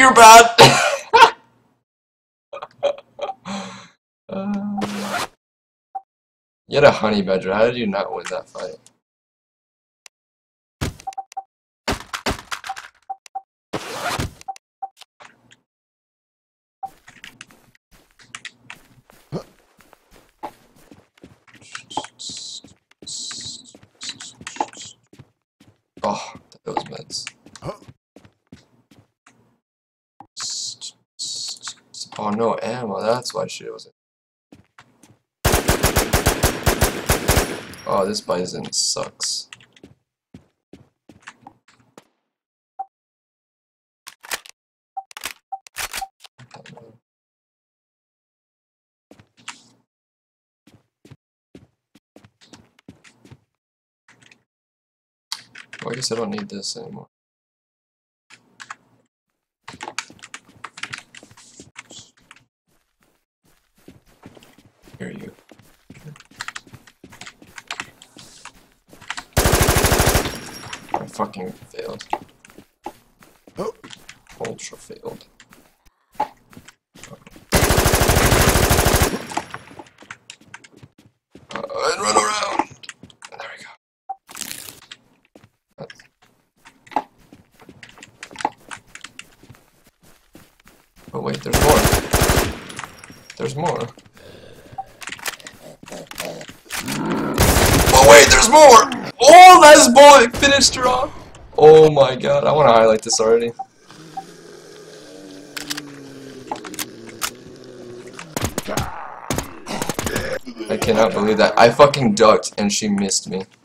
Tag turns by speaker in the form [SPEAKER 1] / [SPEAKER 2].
[SPEAKER 1] you're bad. You had a honey badger. How did you not win that fight? Oh, those meds. Oh, no ammo. That's why shit was. Oh, this bison sucks. Well, I guess I don't need this anymore. Here you go. I fucking failed. Ultra failed. And run around! There we go. Oh wait, there's more. There's more. Oh wait, there's more! Oh, nice boy! Finished her off! Oh my god, I want to highlight this already. I cannot believe that. I fucking ducked and she missed me.